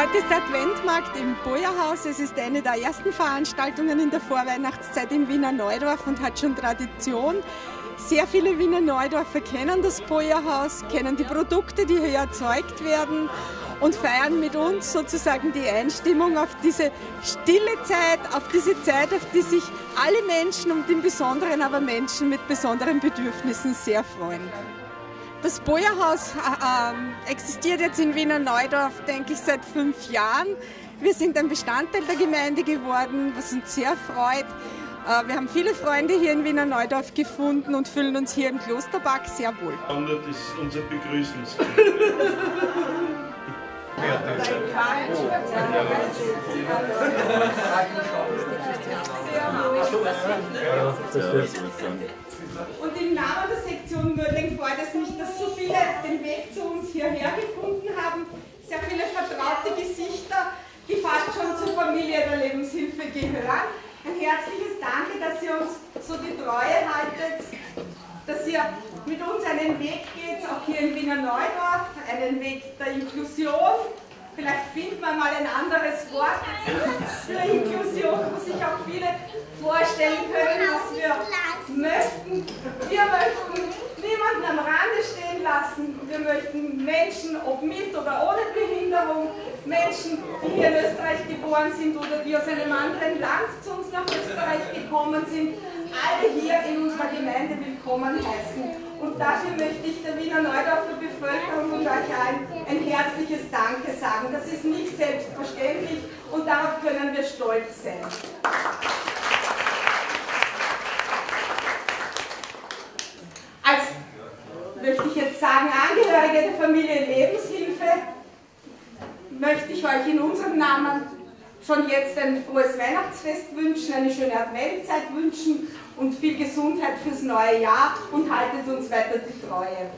Heute ist der Adventmarkt im Boyerhaus. Es ist eine der ersten Veranstaltungen in der Vorweihnachtszeit im Wiener Neudorf und hat schon Tradition. Sehr viele Wiener Neudorfer kennen das Boyerhaus, kennen die Produkte, die hier erzeugt werden und feiern mit uns sozusagen die Einstimmung auf diese stille Zeit, auf diese Zeit, auf die sich alle Menschen und im Besonderen aber Menschen mit besonderen Bedürfnissen sehr freuen. Das Boyerhaus existiert jetzt in Wiener Neudorf, denke ich, seit 5 Jahren. Wir sind ein Bestandteil der Gemeinde geworden, was uns sehr freut. Wir haben viele Freunde hier in Wiener Neudorf gefunden und fühlen uns hier im Klosterpark sehr wohl. Das ist unser Begrüßungsgeld. Und im Namen der Sektion Mödling freut es mich, dass so viele den Weg zu uns hierher gefunden haben. Sehr viele vertraute Gesichter, die fast schon zur Familie der Lebenshilfe gehören. Ein herzliches Danke, dass ihr uns so die Treue haltet, dass ihr mit uns einen Weg geht, auch hier in Wiener Neudorf, einen Weg der Inklusion. Vielleicht findet man mal ein anderes Wort für Inklusion, wo sich auch viele vorstellen können, was wir möchten. Wir möchten niemanden am Rande stehen lassen. Wir möchten Menschen, ob mit oder ohne Behinderung, Menschen, die hier in Österreich geboren sind oder die aus einem anderen Land zu uns nach Österreich gekommen sind, alle hier in unserer Gemeinde willkommen heißen. Und dafür möchte ich der Wiener Neudorfer Bevölkerung und euch allen ein herzliches Danke sagen. Das ist nicht selbstverständlich und darauf können wir stolz sein. Als, möchte ich jetzt sagen, Angehörige der Familie Lebenshilfe, möchte ich euch in unserem Namen schon jetzt ein frohes Weihnachtsfest wünschen, eine schöne Adventzeit wünschen und viel Gesundheit fürs neue Jahr und haltet uns weiter die Treue.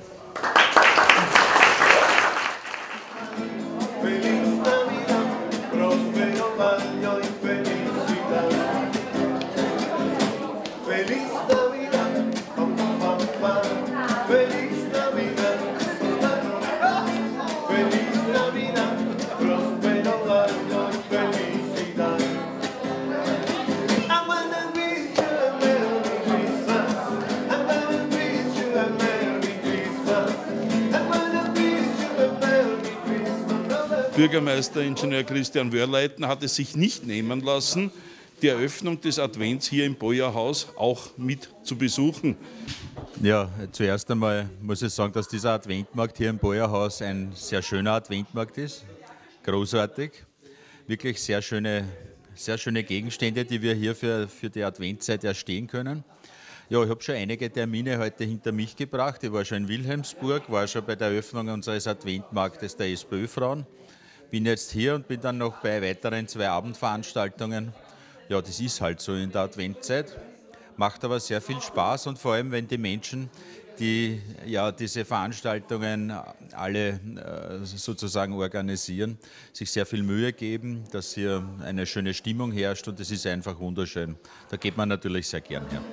Bürgermeister Ingenieur Christian Wörleitner hat es sich nicht nehmen lassen, die Eröffnung des Advents hier im Boyerhaus auch mit zu besuchen. Ja, zuerst einmal muss ich sagen, dass dieser Adventmarkt hier im Boyerhaus ein sehr schöner Adventmarkt ist. Großartig. Wirklich sehr schöne Gegenstände, die wir hier für die Adventzeit erstehen können. Ja, ich habe schon einige Termine heute hinter mich gebracht. Ich war schon in Wilhelmsburg, war schon bei der Eröffnung unseres Adventmarktes der SPÖ-Frauen. Bin jetzt hier und bin dann noch bei weiteren 2 Abendveranstaltungen. Ja, das ist halt so in der Adventzeit. Macht aber sehr viel Spaß und vor allem, wenn die Menschen, die ja diese Veranstaltungen alle sozusagen organisieren, sich sehr viel Mühe geben, dass hier eine schöne Stimmung herrscht und es ist einfach wunderschön. Da geht man natürlich sehr gern her.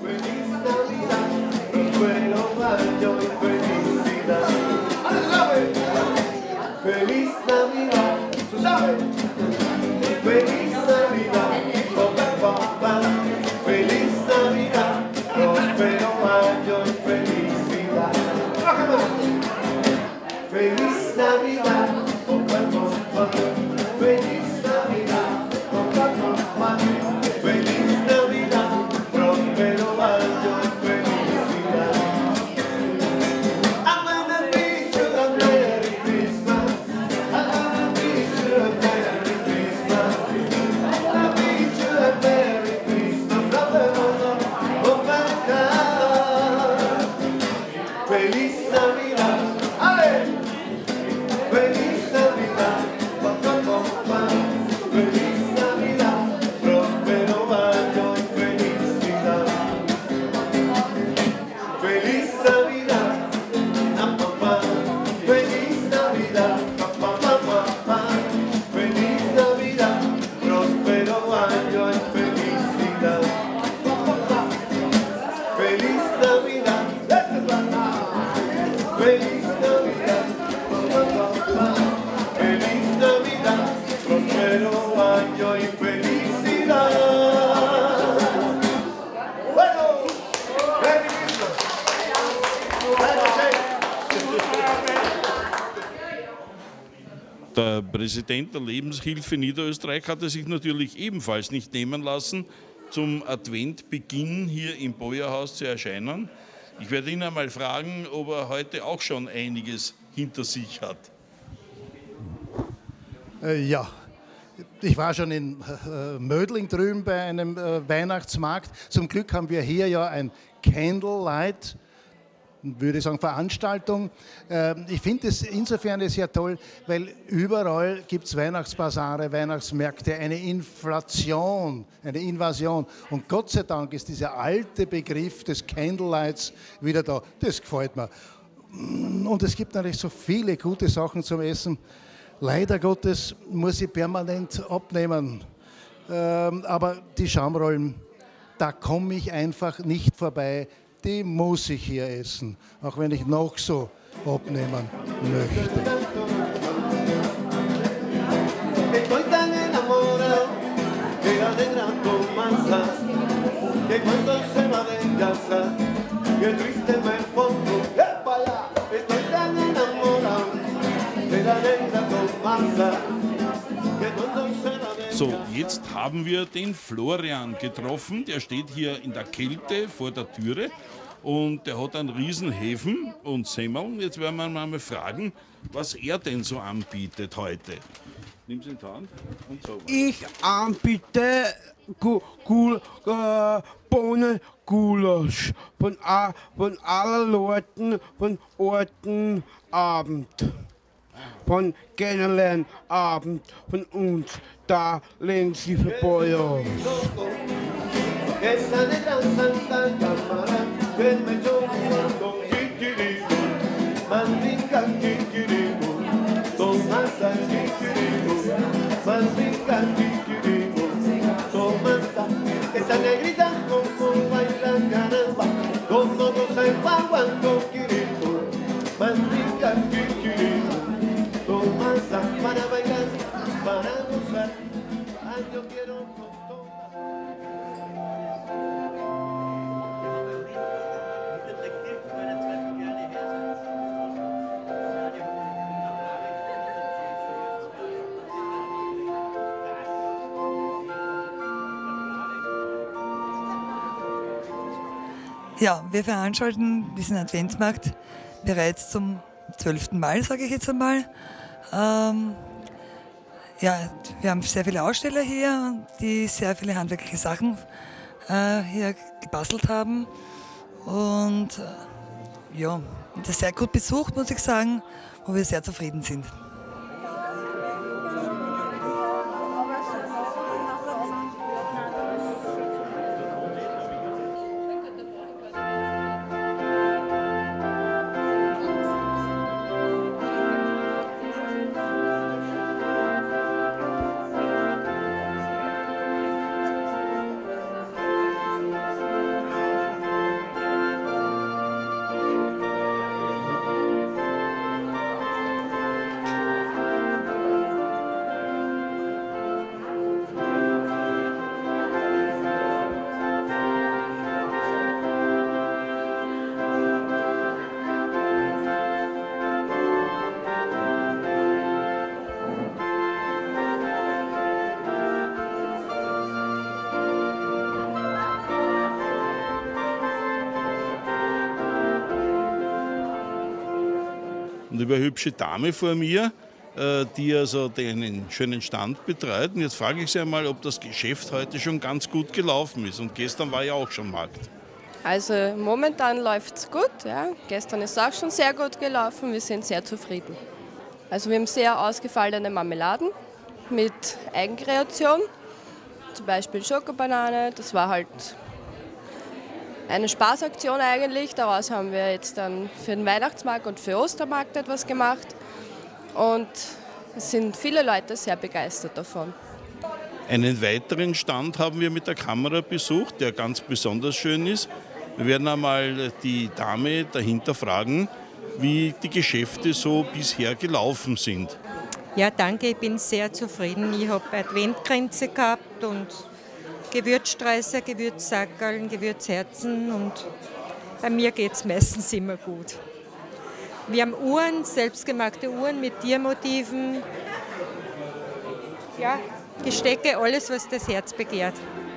Feliz Navidad, tú sabes. Feliz Navidad, papá. Feliz Navidad, próspero año y felicidad. Feliz Navidad, papá. Feliz Navidad, papá. Feliz Navidad, próspero año y felicidad. I'm gonna be your Merry Christmas. Feliz Navidad, ¡ale! Feliz Navidad, Der Präsident der Lebenshilfe Niederösterreich hat es sich natürlich ebenfalls nicht nehmen lassen, zum Adventbeginn hier im Bäuerhaus zu erscheinen. Ich werde ihn einmal fragen, ob er heute auch schon einiges hinter sich hat. Ja, ich war schon in Mödling drüben bei einem Weihnachtsmarkt. Zum Glück haben wir hier ja ein Candlelight, würde ich sagen, Veranstaltung. Ich finde es insofern sehr toll, weil überall gibt es Weihnachtsbasare, Weihnachtsmärkte, eine Inflation, eine Invasion. Und Gott sei Dank ist dieser alte Begriff des Candlelights wieder da. Das gefällt mir. Und es gibt natürlich so viele gute Sachen zum Essen. Leider Gottes muss ich permanent abnehmen. Aber die Schaumrollen, da komme ich einfach nicht vorbei. Die muss ich hier essen, auch wenn ich noch so abnehmen möchte. Estoy tan enamorado que la negra Tomasa, que cuando se va de casa, que triste me pongo. Estoy tan enamorado de la negra Tomasa, que cuando se va de casa. So, jetzt haben wir den Florian getroffen. Der steht hier in der Kälte vor der Türe und der hat einen Riesenhefen und Semmeln. Jetzt werden wir mal fragen, was er denn so anbietet heute. Nimm sie in die Hand und so. Ich anbiete Bohnengulasch von aller Leuten von Ortenabend, von Kennenlernabend von uns, da Lebenshilfe Bäuerhaus. Esa negra santa cámara que me echó con kikiribu, mandinga kikiribu, tomasa kikiribu, mandinga kikiribu, tomasa. Esa negrita como baila caramba, como goza el paguanco kikiribu, mandinga kikiribu, tomasa para bailar, para gozar. Ay, yo quiero con todo. Ja, wir veranstalten diesen Adventsmarkt bereits zum 12. Mal, sage ich jetzt einmal. Ja, wir haben sehr viele Aussteller hier, die sehr viele handwerkliche Sachen hier gebastelt haben. Und ja, das ist sehr gut besucht, muss ich sagen, wo wir sehr zufrieden sind. Und über eine hübsche Dame vor mir, die also den schönen Stand betreut. Und jetzt frage ich Sie einmal, ob das Geschäft heute schon ganz gut gelaufen ist. Und gestern war ja auch schon Markt. Also momentan läuft es gut. Ja. Gestern ist es auch schon sehr gut gelaufen. Wir sind sehr zufrieden. Also wir haben sehr ausgefallene Marmeladen mit Eigenkreation. Zum Beispiel Schokobanane. Das war halt eine Spaßaktion eigentlich. Daraus haben wir jetzt dann für den Weihnachtsmarkt und für Ostermarkt etwas gemacht. Und es sind viele Leute sehr begeistert davon. Einen weiteren Stand haben wir mit der Kamera besucht, der ganz besonders schön ist. Wir werden einmal die Dame dahinter fragen, wie die Geschäfte so bisher gelaufen sind. Ja, danke, ich bin sehr zufrieden. Ich habe Adventkränze gehabt und Gewürzstreißer, Gewürzsackerln, Gewürzherzen und bei mir geht es meistens immer gut. Wir haben Uhren, selbstgemachte Uhren mit Tiermotiven, ja, Gestecke, alles, was das Herz begehrt.